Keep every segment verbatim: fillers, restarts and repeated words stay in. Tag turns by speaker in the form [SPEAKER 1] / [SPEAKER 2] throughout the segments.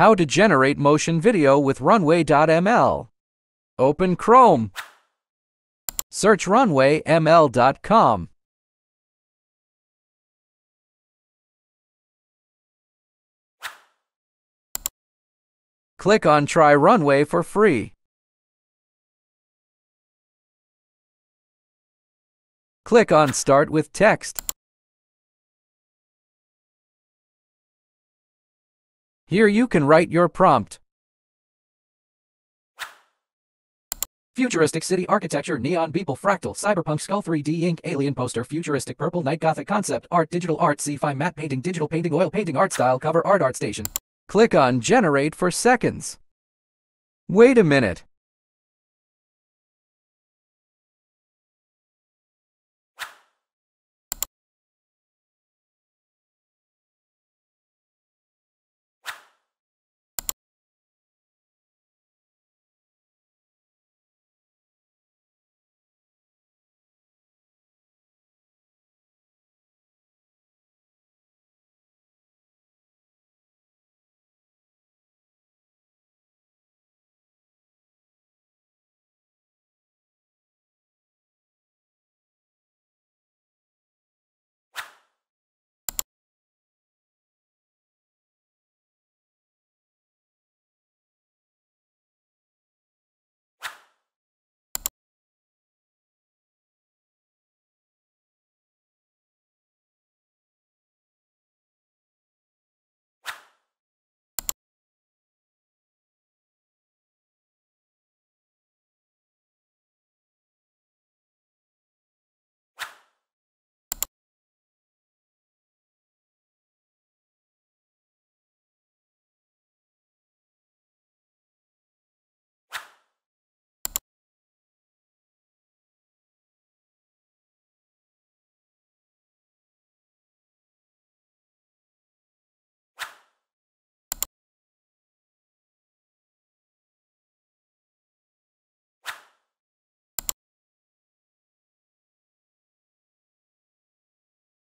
[SPEAKER 1] How to generate motion video with Runway dot M L. Open Chrome. Search runway dot M L dot com. Click on Try Runway for free. Click on Start with Text. Here you can write your prompt. Futuristic city architecture, neon people, fractal, cyberpunk, skull, three D ink, alien poster, futuristic purple, night gothic concept, art, digital art, sci-fi, matte painting, digital painting, oil painting, art style, cover art, art station. Click on Generate for seconds. Wait a minute.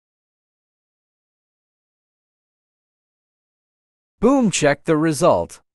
[SPEAKER 1] Boom, check the result.